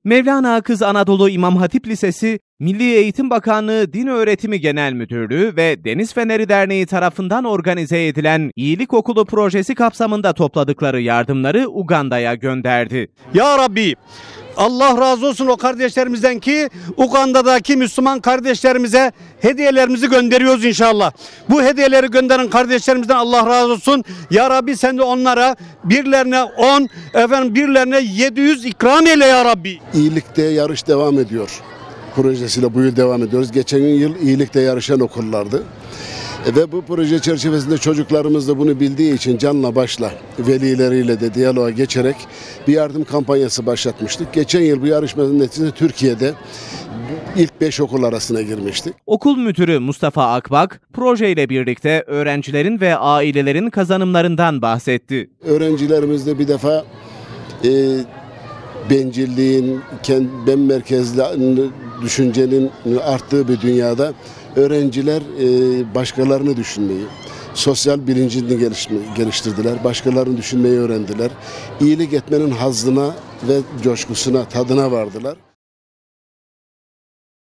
Mevlana Akız Anadolu İmam Hatip Lisesi, Milli Eğitim Bakanlığı Din Öğretimi Genel Müdürlüğü ve Deniz Feneri Derneği tarafından organize edilen İyilik Okulu projesi kapsamında topladıkları yardımları Uganda'ya gönderdi. Ya Rabbi, Allah razı olsun o kardeşlerimizden ki Uganda'daki Müslüman kardeşlerimize hediyelerimizi gönderiyoruz inşallah. Bu hediyeleri gönderen kardeşlerimizden Allah razı olsun. Ya Rabbi sen de onlara birilerine 10, birilerine 700 ikram eyle ya Rabbi. İyilikte yarış devam ediyor. Projesiyle bu yıl devam ediyoruz. Geçen yıl iyilikte yarışan okullardı. Ve bu proje çerçevesinde çocuklarımız da bunu bildiği için canla başla velileriyle de diyaloğa geçerek bir yardım kampanyası başlatmıştık. Geçen yıl bu yarışmanın neticesinde Türkiye'de ilk 5 okul arasına girmiştik. Okul müdürü Mustafa Akbak, projeyle birlikte öğrencilerin ve ailelerin kazanımlarından bahsetti. Öğrencilerimizde bir defa bencilliğin, ben merkezli düşüncenin arttığı bir dünyada öğrenciler başkalarını düşünmeyi, sosyal bilincini geliştirdiler, başkalarını düşünmeyi öğrendiler. İyilik etmenin hazzına ve coşkusuna, tadına vardılar.